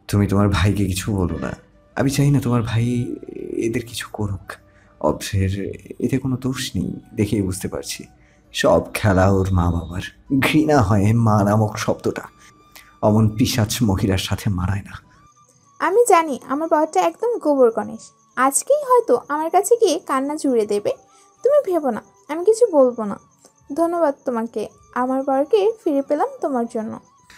তুমি তোমার ভাইকে কিছু বলো না। আমি চাই না তোমার ভাই এদের কিছু করুক। অভ্রের এতে কোনো দোষ নেই, দেখেই বুঝতে পারছি। সব খেলা ওর মা বাবার। ঘৃণা হয় মা নামক শব্দটা। অমন পিশাচ মহিলার সাথে মানায় না। আমি জানি আমার বরটা একদম গোবর গণেশ। আজকেই হয়তো আমার কাছে গিয়ে কান্না জুড়ে দেবে। তুমি ভেবো না, আমি কিছু বলবো না। ধন্যবাদ তোমাকে, আমার বরকে ফিরে পেলাম তোমার জন্য।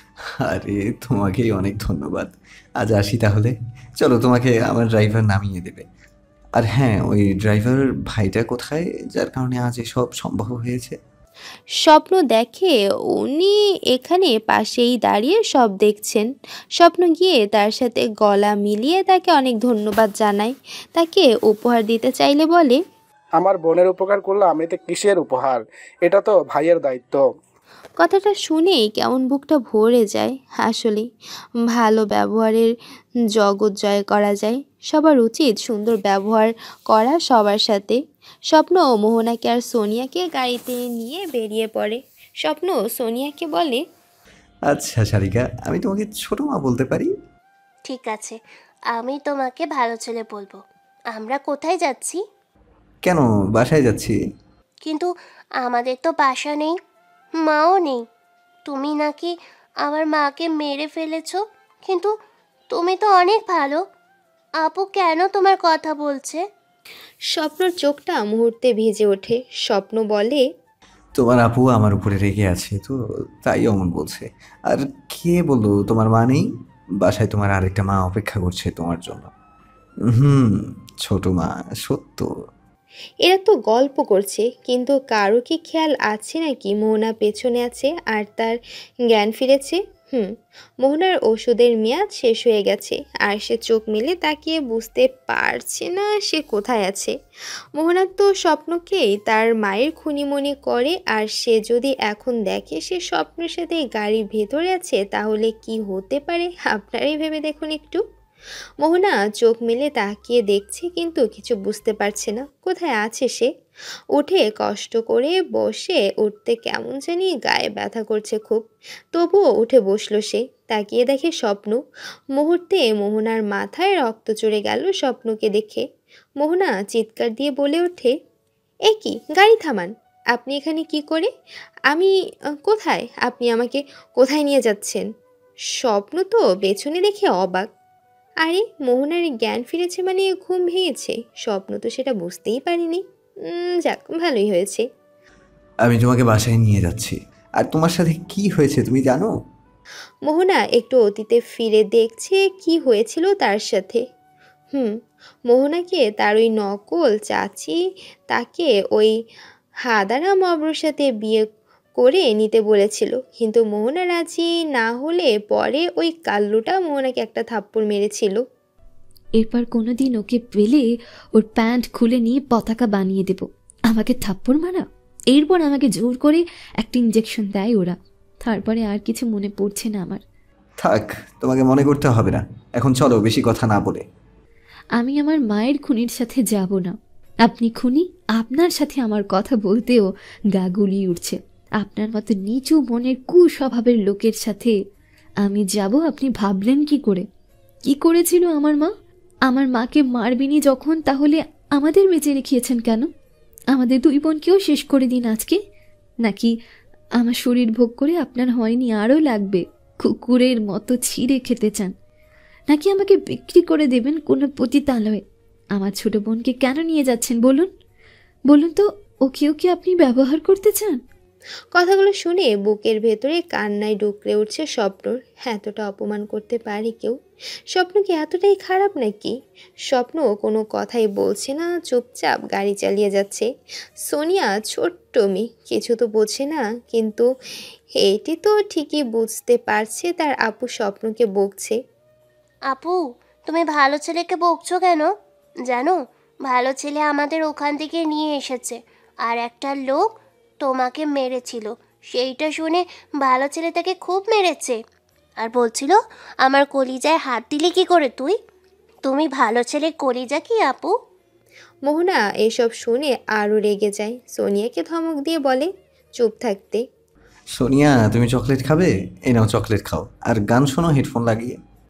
আরে তোমাকেই অনেক ধন্যবাদ। আজ আসি তাহলে। চলো, তোমাকে আমার ড্রাইভার নামিয়ে দেবে। আর হ্যাঁ, ওই ড্রাইভার ভাইটা কোথায়, যার কারণে আজ এসব সম্ভব হয়েছে? স্বপ্ন দেখে উনি এখানে পাশেই দাঁড়িয়ে সব দেখছেন। স্বপ্ন গিয়ে তার সাথে গলা মিলিয়ে তাকে অনেক ধন্যবাদ জানায়। তাকে উপহার দিতে চাইলে বলে, আমার বোনের উপকার করলাম, এতে কিসের উপহার? এটা তো ভাইয়ের দায়িত্ব। কথাটা শুনেই কেমন বুকটা ভরে যায়। আসলে ভালো ব্যবহারের জগৎ জয় করা যায়। সবার উচিত সুন্দর ব্যবহার করা সবার সাথে। স্বপ্ন মোহনাকে আর সোনিয়াকে গাড়িতে নিয়ে বেরিয়ে পড়ে। স্বপ্ন সোনিয়াকে বলে, আচ্ছা সারিকা, আমি তোমাকে ছোট মা বলতে পারি? ঠিক আছে, আমি তোমাকে ভালো ছেলে বলবো। আমরা কোথায় যাচ্ছি? কেন, বাসায় যাচ্ছি। কিন্তু আমাদের তো বাসা নেই, মাও নেই। তুমি নাকি আমার মাকে মেরে ফেলেছো, কিন্তু তুমি তো অনেক ভালো। আপু কেন তোমার কথা বলছে? স্বপ্নর চোখটা মুহূর্তে ভিজে ওঠে। স্বপ্ন বলে, তোমার আপু আমার উপরে রেগে আছে তো, তাই অমন বলছে। আর কে বললো তোমার মা নেই? বাসায় তোমার আরেকটা মা অপেক্ষা করছে তোমার জন্য। হুম, ছোট মা, সত্য। এরা তো গল্প করছে, কিন্তু কারো কি খেয়াল আছে নাকি মোহনা পেছনে আছে আর তার জ্ঞান ফিরেছে? মোহনার ওষুধের মেয়াদ শেষ হয়ে গেছে আর সে চোখ মেলে তাকিয়ে বুঝতে পারছে না সে কোথায় আছে। মোহনা তো স্বপ্নকেই তার মায়ের খুনি মনে করে, আর সে যদি এখন দেখে সে স্বপ্নের সাথে গাড়ির ভেতরে আছে তাহলে কি হতে পারে আপনারাই ভেবে দেখুন একটু। মোহনা চোখ মেলে তাকিয়ে দেখছে, কিন্তু কিছু বুঝতে পারছে না কোথায় আছে সে। উঠে কষ্ট করে বসে উঠতে কেমন জানি গায়ে ব্যথা করছে খুব। তবুও উঠে বসলো সে। তাকিয়ে দেখে স্বপ্ন। মুহূর্তে মোহনার মাথায় রক্ত চড়ে গেল স্বপ্নকে দেখে। মোহনা চিৎকার দিয়ে বলে ওঠে, এ কি, গাড়ি থামান! আপনি এখানে কি করে? আমি কোথায়? আপনি আমাকে কোথায় নিয়ে যাচ্ছেন? স্বপ্ন তো পেছনে দেখে অবাক। আরে, মোহনার জ্ঞান ফিরেছে মানে ঘুম ভেঙেছে। স্বপ্ন তো সেটা বুঝতেই পারিনি। যাক, ভালোই হয়েছে। আমি তোমাকে বাসায় নিয়ে যাচ্ছি। আর তোমার সাথে কি হয়েছে তুমি জানো? মোহনা একটু অতীতে ফিরে দেখছে কি হয়েছিল তার সাথে। মোহনাকে তার ওই নকল চাচি তাকে ওই হাদারাম অব্রর সাথে বিয়ে করে নিতে বলেছিল, কিন্তু মোহনা রাজি না হলে পরে ওই কাল্লুটা মোহনাকে একটা থাপ্পড় মেরেছিল। এরপর কোনোদিন ওকে পেলে ওর প্যান্ট খুলে নিয়ে পতাকা বানিয়ে দেব। আমাকে থাপ্পড় মারা, এরপর আমাকে জোর করে একটা ইঞ্জেকশন দেয় ওরা। তারপরে আর কিছু মনে পড়ছে না আমার। থাক, তোমাকে মনে করতে হবে না। এখন চলো, বেশি কথা না বলে। আমি আমার মায়ের খুনির সাথে যাব না। আপনি খুনি, আপনার সাথে আমার কথা বলতেও গা গুলিয়ে উঠছে। আপনার মতো নিচু মনের কুস্বভাবের লোকের সাথে আমি যাব আপনি ভাবলেন কি করে? কি করেছিল আমার মা? আমার মাকে মারবিনি যখন, তাহলে আমাদের বেঁচে রেখেছেন কেন? আমাদের দুই বোনকেও শেষ করে দিন আজকে। নাকি আমার শরীর ভোগ করে আপনার হয়নি আরও লাগবে, কুকুরের মতো ছিঁড়ে খেতে চান? নাকি আমাকে বিক্রি করে দেবেন কোনো পতিতালয়ে? আমার ছোট বোনকে কেন নিয়ে যাচ্ছেন বলুন? বলুন তো, ওকেও কি আপনি ব্যবহার করতে চান? কথাগুলো শুনে বুকের ভেতরে কান্নায় ডুকরে উঠছে স্বপ্নর। এতটা অপমান করতে পারে কেউ? স্বপ্ন কি এতটাই খারাপ নাকি? স্বপ্ন কোনো কথাই বলছে না, চুপচাপ গাড়ি চালিয়ে যাচ্ছে। সোনিয়া ছোট্ট মেয়ে, কিছু তো বোঝে না, কিন্তু এটি তো ঠিকই বুঝতে পারছে তার আপু স্বপ্নকে বকছে। আপু, তুমি ভালো ছেলেকে বকছো কেন? জানো, ভালো ছেলে আমাদের ওখান থেকে নিয়ে এসেছে, আর একটা লোক তোমাকে মেরেছিল। সেইটা শুনে ভালো ছেলে তাকে খুব মেরেছে, আর বলছিল আমার কলিজায় হাত দিলি কি করে তুই? তুমি ভালো ছেলে কলিজা কি আপু? মোহনা এসব শুনে আরও রেগে যায়। সোনিয়াকে ধমক দিয়ে বলে চুপ থাকতে। সোনিয়া, তুমি চকলেট খাবে? এই নাও চকলেট খাও, আর গান শোনো হেডফোন লাগিয়ে।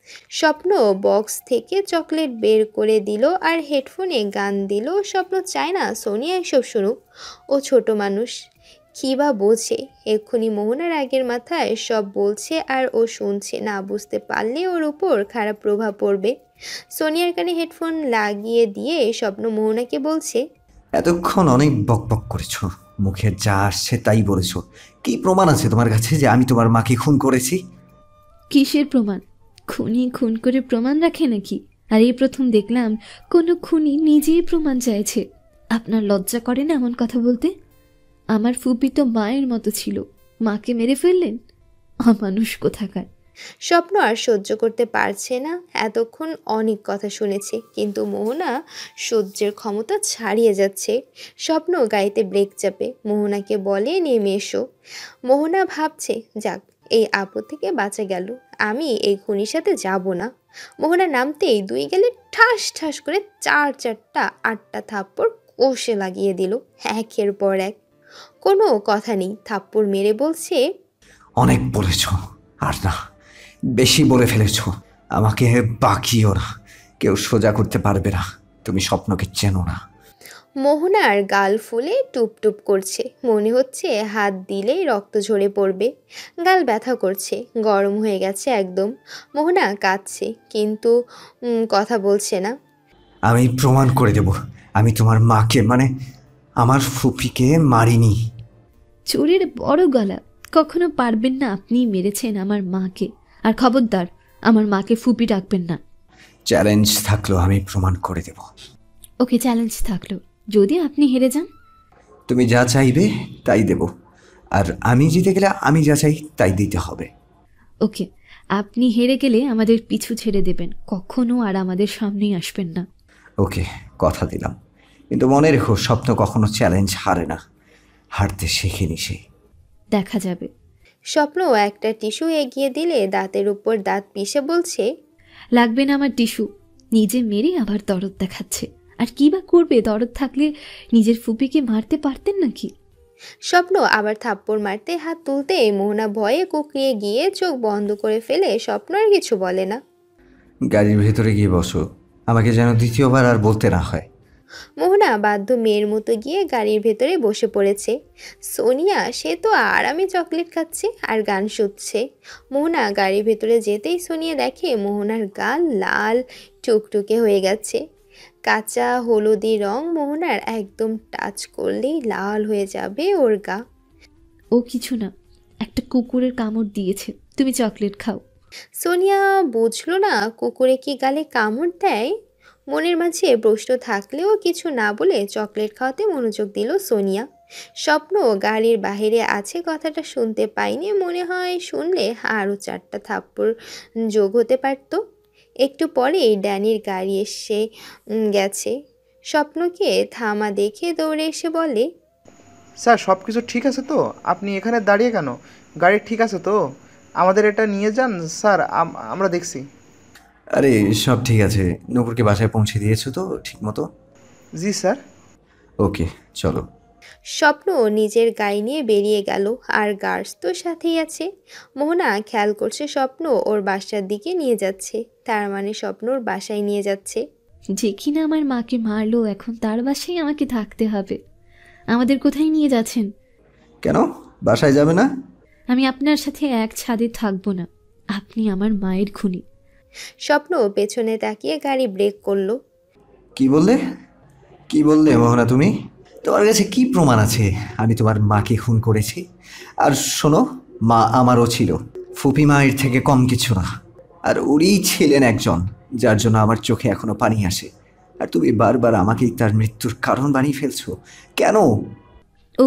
স্বপ্ন বক্স থেকে চকলেট বের করে দিল আর হেডফোনে গান দিল। স্বপ্ন চায় না সোনিয়া এসব শুনুক, ও ছোট মানুষ, কী বা বোঝে। এক্ষুনি মোহনার আগের মাথায় সব বলছে আর ও শুনছে না, বুঝতে পারলে ওর উপর খারাপ প্রভাব পড়বে। সোনিয়ার কানে হেডফোন লাগিয়ে দিয়ে স্বপ্ন মোহনাকে বলছে, এতক্ষণ অনেক বকবক করেছো, মুখে যা আসছে তাই বলেছো। কি প্রমাণ আছে তোমার কাছে যে আমি তোমার মাকে খুন করেছি? কিসের প্রমাণ? খুনি খুন করে প্রমাণ রাখে নাকি? আর এই প্রথম দেখলাম কোনো খুনি নিজেই প্রমাণ চাইছে। আপনার লজ্জা করে না এমন কথা বলতে? আমার ফুপি তো মায়ের মতো ছিল, মাকে মেরে ফেললেন, অমানুষ কোথাকার। স্বপ্ন আর সহ্য করতে পারছে না। এতক্ষণ অনেক কথা শুনেছে, কিন্তু মোহনা সহ্যের ক্ষমতা ছাড়িয়ে যাচ্ছে। স্বপ্ন গাড়িতে ব্রেক চাপে, মোহনাকে বলে নেমে এসো। মোহনা ভাবছে, যাক এই আপদ থেকে বাঁচা গেল, আমি এই খুনির সাথে যাব না। মোহনা নামতেই দুই গেলে ঠাস ঠাস করে 4-8টা থাপ্পড় কষে লাগিয়ে দিল, একের পর এক। কোনো কথা নেই, থাপ্পড় মেরে বলছে, অনেক বলেছ, আর না, বেশি বলে ফেলেছ। আমাকে বাকিও না, কেউ সোজা করতে পারবে না। তুমি স্বপ্নকে চেনো না। মোহনার গাল ফুলে টুপ টুপ করছে, মনে হচ্ছে হাত দিলেই রক্ত ঝরে পড়বে। গাল ব্যথা করছে, গরম হয়ে গেছে একদম। মোহনা কাঁদছে, কিন্তু কথা বলছে না। আমি প্রমাণ করে দেব আমি তোমার মাকে, মানে আমার ফুপিকে মারিনি। চোরের বড় গলা, কখনো পারবেন না আপনি মেরেছেন আমার মাকে। আর খবরদার আমার মাকে ফুপি ডাকবেন না। চ্যালেঞ্জ থাকলো আমি প্রমাণ করে দেব। ওকে, চ্যালেঞ্জ থাকলো, যদি আপনি হেরে যান? তুমি যা চাইবে তাই দেব, আর আমি জিতে গেলে আমি যা চাই তাই দিতে হবে। ওকে, আপনি হেরে গেলে আমাদের পিছু ছেড়ে দেবেন, কখনো আর আমাদের সামনেই আসবেন না। ওকে, কথা দিলাম, কিন্তু মনে রেখো স্বপ্ন কখনো চ্যালেঞ্জ হারে না, হারতে শেখেনি সে। দেখা যাবে। স্বপ্ন একটা টিস্যু এগিয়ে দিলে দাঁতের উপর দাঁত পিষে বলছে, লাগবে না আমার টিস্যু। নিজে মেরে আবার দরদ দেখাচ্ছে। আর কি বা করবে? দরদ থাকলে নিজের ফুপিকে মারতে পারতেন নাকি? স্বপ্ন আবার থাপ্পড় মারতে হাত তুলতে মোহনা ভয়ে কুকড়িয়ে গিয়ে চোখ বন্ধ করে ফেলে। স্বপ্ন আর কিছু বলে না। গাড়ির ভেতরে গিয়ে বসো, আমাকে যেন দ্বিতীয়বার আর বলতে না হয়। মোহনা বাধ্য মেয়ের মতো গিয়ে গাড়ির ভেতরে বসে পড়েছে। সোনিয়া সে তো আরামে চকলেট খাচ্ছে আর গান শুনছে। মোহনা গাড়ির ভেতরে যেতেই সোনিয়া দেখে মোহনার গাল লাল টুকটুকে হয়ে গেছে। কাঁচা হলুদি রং মোহনার একদম টাচ করলেই লাল হয়ে যাবে ওর গা। ও কিছু না, একটা কুকুরের কামড় দিয়েছে, তুমি চকলেট খাও। সোনিয়া বুঝলো না কুকুরে কি গালে কামড় দেয়। মনের মাঝে প্রশ্ন থাকলেও কিছু না বলে চকলেট খাওয়াতে মনোযোগ দিল সোনিয়া। স্বপ্ন গাড়ির বাইরে আছে, কথাটা শুনতে পাইনি। মনে হয় শুনলে আরও 4টা থাপ্পড় যোগ হতে পারত। একটু পরেই ড্যানির গাড়ি এসে গেছে। স্বপ্নকে থামা দেখে দৌড়ে এসে বলে, স্যার সব কিছু ঠিক আছে তো? আপনি এখানে দাঁড়িয়ে কেন? গাড়ি ঠিক আছে তো? আমাদের এটা নিয়ে যান স্যার, আমরা দেখছি। আরে সব ঠিক আছে, নূপুরকে বাসায় পৌঁছে দিয়েছো তো ঠিক মতো? জি স্যার। ওকে চলো। স্বপ্ন নিজের গাড়ি নিয়ে বেরিয়ে গেল, আর গার্ডস তো সাথেই আছে। মোহনা খেয়াল করছে স্বপ্ন ওর বাসার দিকে নিয়ে যাচ্ছে, তার মানে স্বপ্ন ওর বাসায় নিয়ে যাচ্ছে। যে কিনা আমার মাকে মারলো, এখন তার বাসায় আমাকে থাকতে হবে। আমাদের কোথায় নিয়ে যাচ্ছেন? কেন বাসায় যাবে না? আমি আপনার সাথে এক ছাদে থাকবো না, আপনি আমার মায়ের খুনি। স্বপ্ন পেছনে তাকিয়ে গাড়ি ব্রেক করলো। কি বললে? কি বললে মোহনা তুমি? তোমার কাছে কি প্রমাণ আছে আমি তোমার মাকে খুন করেছি? আর শোনো, মা আমারও ছিল, ফুপি মায়ের থেকে কম কিছু না। আর উনি ছিলেন একজন যার জন্য আমার চোখে এখনো পানি আসে, আর তুমি বারবার আমাকেই তার মৃত্যুর কারণ বানিয়ে ফেলছো কেন? ও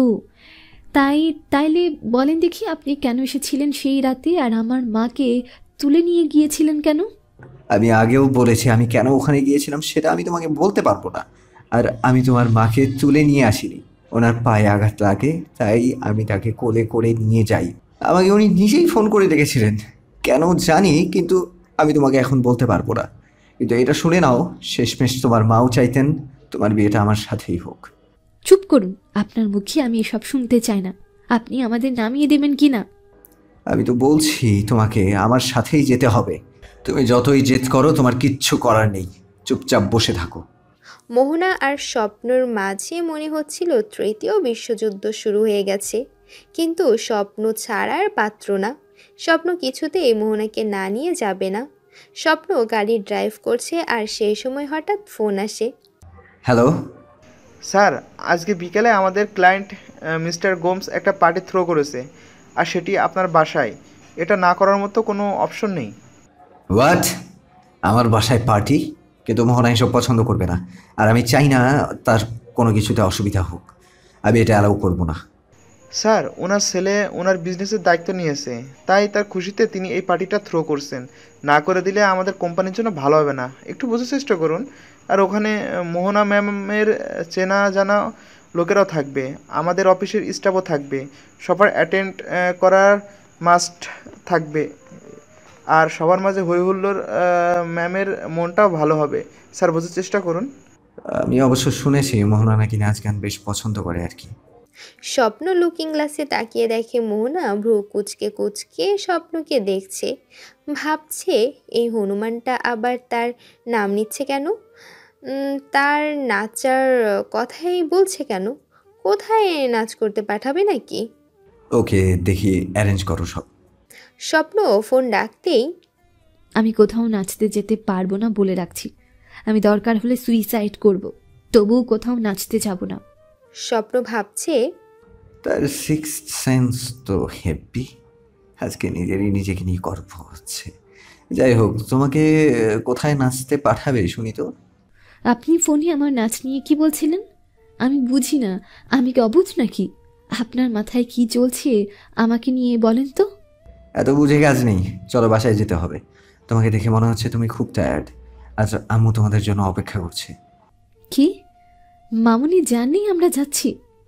তাইলে বলেন দেখি, আপনি কেন এসেছিলেন সেই রাতে আর আমার মাকে তুলে নিয়ে গিয়েছিলেন কেন? আমি আগেও বলেছি আমি কেন ওখানে গিয়েছিলাম সেটা আমি তোমাকে বলতে পারবো না। আর আমি তোমার মাকে তুলে নিয়ে আসিনি, ওনার পায়ে আঘাত লাগে তাই আমি তাকে কোলে করে নিয়ে যাই। আমাকে উনি নিজেই ফোন করে ডেকেছিলেন, কেন জানি, কিন্তু আমি তোমাকে এখন বলতে পারবো না। কিন্তু এটা শুনে নাও, শেষমেশ তোমার মাও চাইতেন তোমার বিয়েটা আমার সাথেই হোক। চুপ করুন, আপনার মুখে আমি এসব শুনতে চাই না। আপনি আমাদের নামিয়ে দেবেন কি না? আমি তো বলছি তোমাকে আমার সাথেই যেতে হবে, তুমি যতই জেদ করো তোমার কিচ্ছু করার নেই, চুপচাপ বসে থাকো। মোহনা আর স্বপ্নর মাঝে মনে হচ্ছিল তৃতীয় বিশ্বযুদ্ধ শুরু হয়ে গেছে, কিন্তু স্বপ্ন ছাড়ার পাত্র না। স্বপ্ন কিছুতেই মোহনাকে না নিয়ে যাবে না। স্বপ্ন গাড়ি ড্রাইভ করছে আর সেই সময় হঠাৎ ফোন আসে। হ্যালো স্যার, আজকে বিকেলে আমাদের ক্লায়েন্ট মিস্টার গোমস একটা পার্টি থ্রো করেছে, আর সেটি আপনার বাসায়। এটা না করার মতো কোনো অপশন নেই। হোয়াট? আমার বাসায় পার্টি? কিন্তু মোহনা এসব পছন্দ করবে না, আর আমি চাই না তার কোনো কিছুতে অসুবিধা হোক। আমি এটা অ্যালাউ করবো না। স্যার, ওনার ছেলে ওনার বিজনেসের দায়িত্ব নিয়েছে, তাই তার খুশিতে তিনি এই পার্টিটা থ্রো করছেন। না করে দিলে আমাদের কোম্পানির জন্য ভালো হবে না, একটু বোঝার চেষ্টা করুন। আর ওখানে মোহনা ম্যামের চেনা জানা লোকেরাও থাকবে, আমাদের অফিসের স্টাফও থাকবে, সবার অ্যাটেন্ড করার মাস্ট থাকবে। আর সবার মাঝে হই হুল্লোড়, ম্যামের মনটাও ভালো হবে। স্যার, বোঝার চেষ্টা করুন। আমি অবশ্য শুনেছি মোহনা নাকি নাচ গান বেশ পছন্দ করে আর কি। স্বপ্ন লুকিং গ্লাসে তাকিয়ে দেখে মোহনা ভ্রু কুচকে কুচকে স্বপ্নকে দেখছে। ভাবছে এই হনুমানটা আবার তার নাম নিচ্ছে কেন, তার নাচার কথাই বলছে কেন, কোথায় নাচ করতে পাঠাবে নাকি? ওকে, দেখি অ্যারেঞ্জ করো সব। স্বপ্ন ফোন ডাকতেই, আমি কোথাও নাচতে যেতে পারবো না বলে রাখছি। আমি দরকার হলে সুইসাইড করব, তবুও কোথাও নাচতে যাব না। স্বপ্ন ভাবছে তার সিক্সথ সেন্স তো হেভি। আজকে নিজেকে নিয়ে গর্ব হচ্ছে। যাই হোক, তোমাকে কোথায় নাচতে পাঠাবে শুনি তো। আপনি ফোনে আমার নাচ নিয়ে কি বলছিলেন? আমি বুঝি না, আমি কি অবুঝ নাকি? আপনার মাথায় কি চলছে আমাকে নিয়ে বলেন তো। এত বুঝে কাজ নেই, চলো বাসায় যেতে হবে। তোমাকে দেখে মনে হচ্ছে তুমি খুব টায়ার্ড। আজ আম্মু তোমাদের জন্য অপেক্ষা করছে। কি? মামুনি জানি আমরা যাচ্ছি?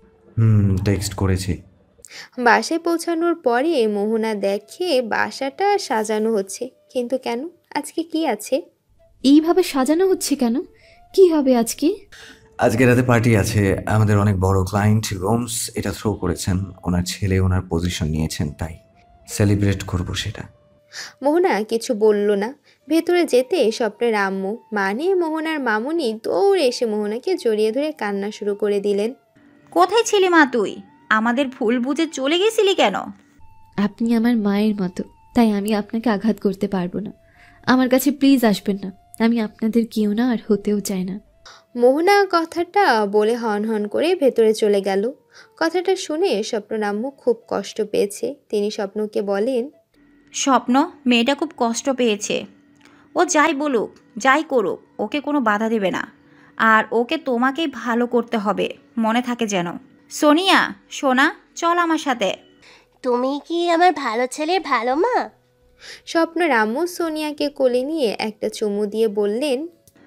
টেক্সট করেছি। বাসায় পৌঁছানোর পরে মোহনা দেখে বাসাটা সাজানো হচ্ছে, কিন্তু কেন? আজকে কি আছে? এইভাবে সাজানো হচ্ছে কেন? কি হবে আজকে? আজকে রাতে পার্টি আছে। আমাদের অনেক বড় ক্লায়েন্ট গোমস এটা থ্রো করেছেন, ওনার ছেলে ওনার পজিশন নিয়েছেন, তাই সেলিব্রেট করব সেটা। মোহনা কিছু বলল না। ভেতরে যেতে স্বপ্নের আম্মু মানে মোহনার মামুনি দৌড়ে এসে মোহনাকে জড়িয়ে ধরে কান্না শুরু করে দিলেন। কোথায় ছিলি মা তুই? আমাদের ভুল বুঝে চলে গেছিলি কেন? আপনি আমার মায়ের মতো, তাই আমি আপনাকে আঘাত করতে পারবো না। আমার কাছে প্লিজ আসবেন না, আমি আপনাদের কেউ না আর হতেও চাই না। মোহনা কথাটা বলে হন হন করে ভেতরে চলে গেল। কথাটা শুনে স্বপ্নের আম্মু খুব কষ্ট পেয়েছে। তিনি স্বপ্নকে বলেন, স্বপ্ন, মেয়েটা খুব কষ্ট পেয়েছে। ও যাই বলুক, যাই করুক, ওকে কোনো বাধা দেবে না। আর ওকে তোমাকেই ভালো করতে হবে, মনে থাকে যেন। সোনিয়া, সোনা, চল আমার সাথে। তুমি কি আমার ভালো ছেলের ভালো মা? স্বপ্নের আম্মু সোনিয়াকে কোলে নিয়ে একটা চুমু দিয়ে বললেন,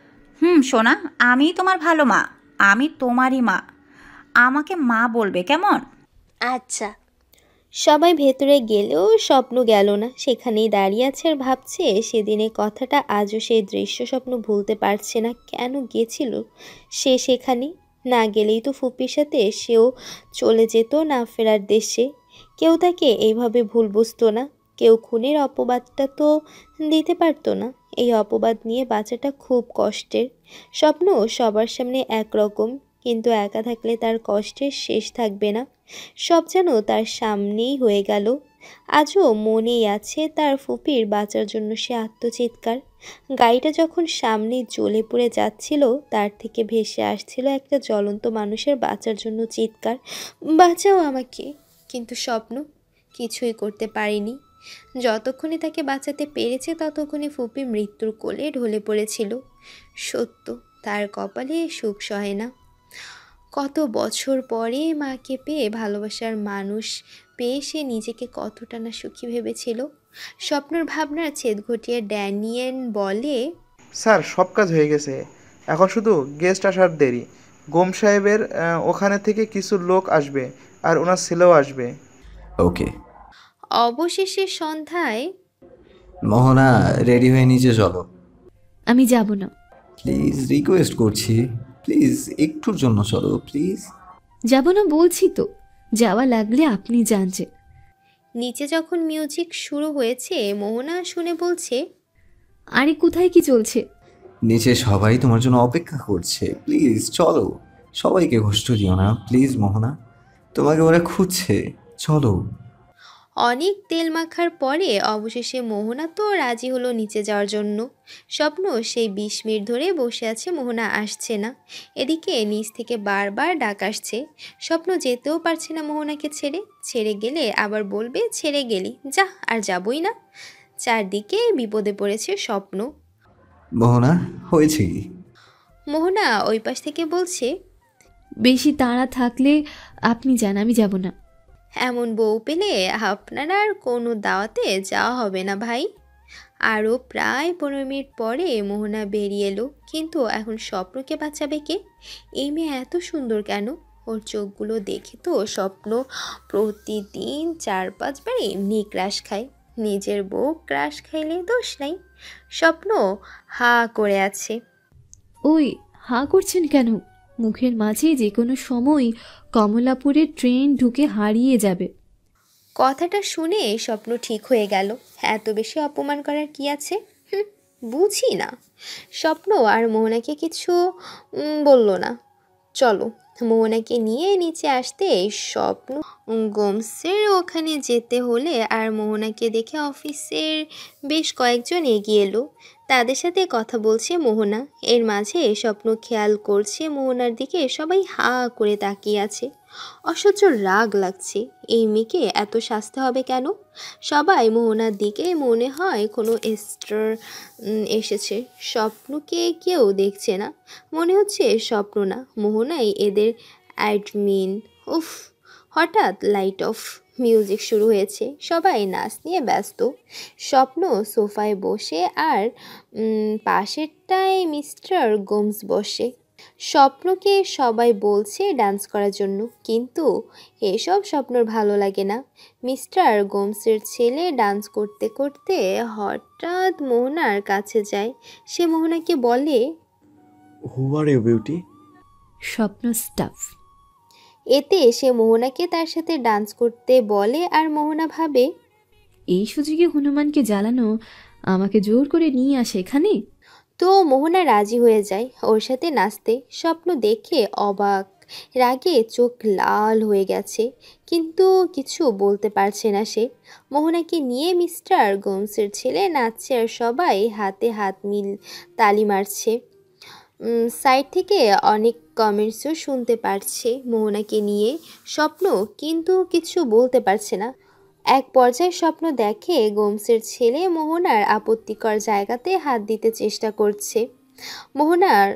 সোনা, আমি তোমার ভালো মা, আমি তোমারই মা। আমাকে মা বলবে কেমন? আচ্ছা। সবাই ভেতরে গেলেও স্বপ্ন গেল না, সেখানেই দাঁড়িয়ে আছে আর ভাবছে সেদিনের কথাটা। আজও সেই দৃশ্য স্বপ্ন ভুলতে পারছে না। কেন গেছিল সে সেখানে? না গেলেই তো ফুপির সাথে সেও চলে যেত না ফেরার দেশে। কেউ তাকে এইভাবে ভুল বুঝতো না, কেউ খুনের অপবাদটা তো দিতে পারতো না। এই অপবাদ নিয়ে বাঁচাটা খুব কষ্টের। স্বপ্ন সবার সামনে একরকম, কিন্তু একা থাকলে তার কষ্টের শেষ থাকবে না। সব যেন তার সামনেই হয়ে গেল। আজও মনেই আছে তার ফুপির বাঁচার জন্য সে আত্মচিৎকার। গাড়িটা যখন সামনে জ্বলে পড়ে যাচ্ছিল, তার থেকে ভেসে আসছিল একটা জ্বলন্ত মানুষের বাঁচার জন্য চিৎকার, বাঁচাও আমাকে। কিন্তু স্বপ্ন কিছুই করতে পারেনি। যতক্ষণে তাকে বাঁচাতে পেরেছে ততক্ষণে ফুপি মৃত্যুর কোলে ঢলে পড়েছিল। সত্য, তার কপালে সুখ সহে না। কত বছর পরে মাকে পেয়ে, ভালোবাসার মানুষ পেয়ে সে নিজেকে কতটা না সুখী ভেবেছিল। স্বপ্নের ভাবনার ছেদ ঘটিয়ে ড্যানিয়েল বলে, স্যার, সব কাজ হয়ে গেছে, এখন শুধু গেস্ট আসার দেরি। গোম সাহেবের ওখানে থেকে কিছু লোক আসবে, আর ওনার ছেলেও আসবে। ওকে। অবশেষে সন্ধ্যায় মোহনা, রেডি হয়ে নিচে চলো। আমি যাব না। প্লিজ রিকোয়েস্ট করছি, প্লিজ একটুর জন্য চলো প্লিজ। যাব না বলছি তো, যাওয়া লাগলে আপনি জানছে। নিচে যখন মিউজিক শুরু হয়েছে মোহনা শুনে বলছে, আরে কোথায় কি চলছে? নিচে সবাই তোমার জন্য অপেক্ষা করছে, প্লিজ চলো। সবাইকে কষ্ট দিও না প্লিজ মোহনা, তোমাকে ওরা খুঁজছে, চলো। অনেক তেল মাখার পরে অবশেষে মোহনা তো রাজি হলো নিচে যাওয়ার জন্য। স্বপ্ন সেই 20 মিনিট ধরে বসে আছে, মোহনা আসছে না। এদিকে নিচ থেকে বারবার ডাক আসছে। স্বপ্ন যেতেও পারছে না মোহনাকে ছেড়ে। ছেড়ে গেলে আবার বলবে ছেড়ে গেলি, যা আর যাবই না। চারদিকে বিপদে পড়েছে স্বপ্ন। মোহনা, হয়েছে কি? মোহনা ওই পাশ থেকে বলছে, বেশি তাড়া থাকলে আপনি যান, আমি যাব না। এমন বউ পেলে আপনার আর কোনো দাওয়াতে যাওয়া হবে না ভাই। আরও প্রায় 15 মিনিট পরে মোহনা বেরিয়ে এলো, কিন্তু এখন স্বপ্নকে বাঁচাবে কে? এই মেয়ে এত সুন্দর কেন? ওর চোখগুলো দেখে তো স্বপ্ন প্রতিদিন 4-5 বার এমনি ক্রাশ খায়। নিজের বউ ক্রাশ খাইলে দোষ নাই। স্বপ্ন হা করে আছে। ওই হা করছেন কেন? মুখের মাঝে যে কোনো সময় কমলাপুরের ট্রেন ঢুকে হারিয়ে যাবে। কথাটা শুনে স্বপ্ন ঠিক হয়ে গেল। এত বেশি অপমান করার কি আছে? বুঝি না। স্বপ্ন আর মোহনাকে কিছু বলল না। চলো। মোহনাকে নিয়ে নিচে আসতে স্বপ্ন গোমসের ওখানে যেতে হলে আর মোহনাকে দেখে অফিসের বেশ কয়েকজন এগিয়ে এলো। তাদের সাথে কথা বলছে মোহনা। এর মাঝে স্বপ্ন খেয়াল করছে মোহনার দিকে সবাই হা করে তাকিয়ে আছে। অসহ্য রাগ লাগছে, এই মেয়েকে এত শাস্তি হবে কেন? সবাই মোহনার দিকে, মনে হয় কোনো স্টার এসেছে। স্বপ্নকে কেউ দেখছে না, মনে হচ্ছে স্বপ্ন না মোহনাই এদের অ্যাডমিন। উফ! হঠাৎ লাইট অফ, মিউজিক শুরু হয়েছে, সবাই নাচ নিয়ে ব্যস্ত। স্বপ্ন সোফায় বসে আর পাশেরটায় মিস্টার গোমস বসে। স্বপ্নকে সবাই বলছে ডান্স করার জন্য, কিন্তু এসব স্বপ্নর ভালো লাগে না। মিস্টার গোমসের ছেলে ডান্স করতে করতে হঠাৎ মোহনার কাছে যায়। সে মোহনাকে বলে, হু আর ইউ বিউটি? স্বপ্ন স্টাফ। এতে সে মোহনাকে তার সাথে ডান্স করতে বলে আর মোহনা ভাবে, এই সুযোগে হনুমানকে জ্বালানো, আমাকে জোর করে নিয়ে আসে এখানে। তো মোহনা রাজি হয়ে যায় ওর সাথে নাচতে। স্বপ্ন দেখে অবাক, রাগে চোখ লাল হয়ে গেছে, কিন্তু কিছু বলতে পারছে না সে। মোহনাকে নিয়ে মিস্টার গোমসের ছেলে নাচছে আর সবাই হাতে হাত মিল তালি মারছে। সাইড থেকে অনেক কমেন্টসও শুনতে পারছে মোহনাকে নিয়ে। স্বপ্ন কিন্তু কিছু বলতে পারছে না। এক পর্যায়ে স্বপ্ন দেখে গোমসের ছেলে মোহনার আপত্তিকর জায়গাতে হাত দিতে চেষ্টা করছে। মোহনার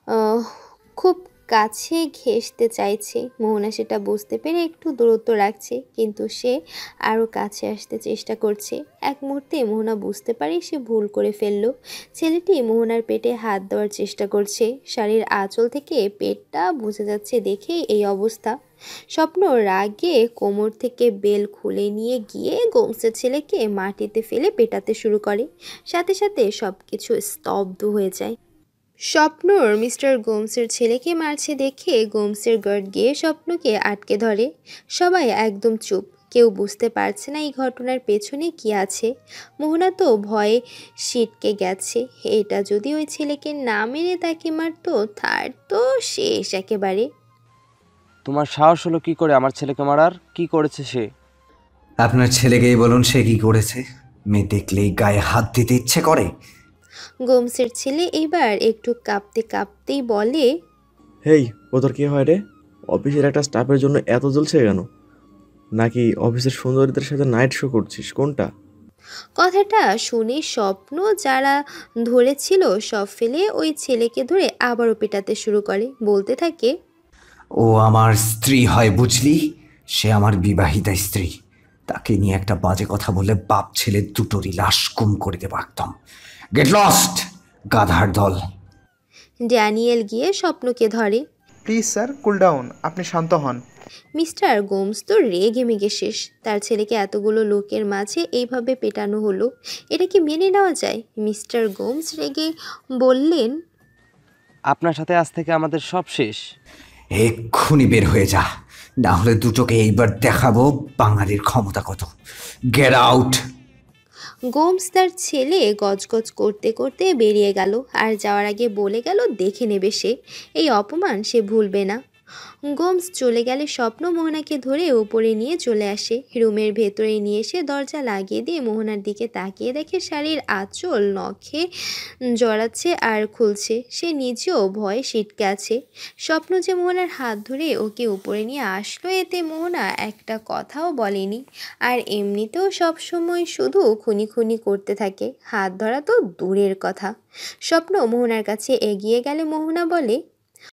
খুব কাছে ঘেঁষতে চাইছে। মোহনা সেটা বুঝতে পেরে একটু দূরত্ব রাখছে, কিন্তু সে আরও কাছে আসতে চেষ্টা করছে। এক মুহূর্তে মোহনা বুঝতে পারে সে ভুল করে ফেলল। ছেলেটি মোহনার পেটে হাত দেওয়ার চেষ্টা করছে। শাড়ির আঁচল থেকে পেটটা বোঝা যাচ্ছে দেখে এই অবস্থা। স্বপ্ন রাগে কোমর থেকে বেল খুলে নিয়ে গিয়ে গোমসের ছেলেকে মাটিতে ফেলে পেটাতে শুরু করে। সাথে সাথে সব কিছু স্তব্ধ হয়ে যায়। স্বপ্নর মিস্টার গোমসের ছেলেকে মারছে দেখে গোমসের গার্ড গিয়ে স্বপ্নকে আটকে ধরে। সবাই একদম চুপ, কেউ বুঝতে পারছে না এই ঘটনার পেছনে কি আছে। মোহনা তো ভয়ে ছিটকে গেছে। এটা যদি ওই ছেলেকে না মেরে তাকে মারতো, তার তো শেষ একেবারে। তোমার সাহস হলো কি করে আমার ছেলেকে মারার? কি করেছে সে? আপনার ছেলেকেই বলুন সে কি করেছে। মেয়ে দেখলেই গায়ে হাত দিতে ইচ্ছে করে। গোমসের ছেলে এবার একটু কাঁপতে কাঁপতেই বলে, হেই, ও তোর কি হয় রে? অফিসের একটা স্টাফের জন্য এত জ্বলছে কেন? নাকি অফিসের সুন্দরীদের সাথে নাইট শো করছিস? কোনটা? কথাটা শুনে স্বপ্ন যারা ধরেছিল সব ফেলে ওই ছেলেকে ধরে আবারও পেটাতে শুরু করে। বলতে থাকে, ও আমার স্ত্রী হয় বুঝলি, সে আমার বিবাহিতা স্ত্রী। তাকে নিয়ে একটা বাজে কথা বলে বাপ ছেলে দুটোরই লাশ গুম করে দেবো একদম। গেট লস্ট, গাধার দল। ড্যানিয়েল গিয়ে স্বপ্নকে ধরে। প্লিজ স্যার, কুল ডাউন, আপনি শান্ত হন। মিস্টার গোমস তো রেগে মেগে শেষ। তার ছেলেকে এতগুলো লোকের মাঝে এইভাবে পেটানো হলো, এটা কি মেনে নেওয়া যায়? মিস্টার গোমস রেগে বললেন, আপনার সাথে আজ থেকে আমাদের সব শেষ। এক্ষুনি বের হয়ে যা, না হলে দুটোকে এইবার দেখাবো বাঙালির ক্ষমতা কত। Get out. গোমস তার ছেলে গজগজ করতে করতে বেরিয়ে গেল আর যাওয়ার আগে বলে গেল দেখে নেবে সে, এই অপমান সে ভুলবে না। গোমস চলে গেলে স্বপ্ন মোহনাকে ধরে উপরে নিয়ে চলে আসে। রুমের ভেতরে নিয়ে এসে দরজা লাগিয়ে দিয়ে মোহনার দিকে তাকিয়ে দেখে শাড়ির আঁচল নখে জড়াচ্ছে আর খুলছে। সে নিজেও ভয়ে সিটকে আছে। স্বপ্ন যে মোহনার হাত ধরে ওকে উপরে নিয়ে আসলো, এতে মোহনা একটা কথাও বলেনি। আর এমনিতেও সবসময় শুধু খুনি খুনি করতে থাকে, হাত ধরা তো দূরের কথা। স্বপ্ন মোহনার কাছে এগিয়ে গেলে মোহনা বলে,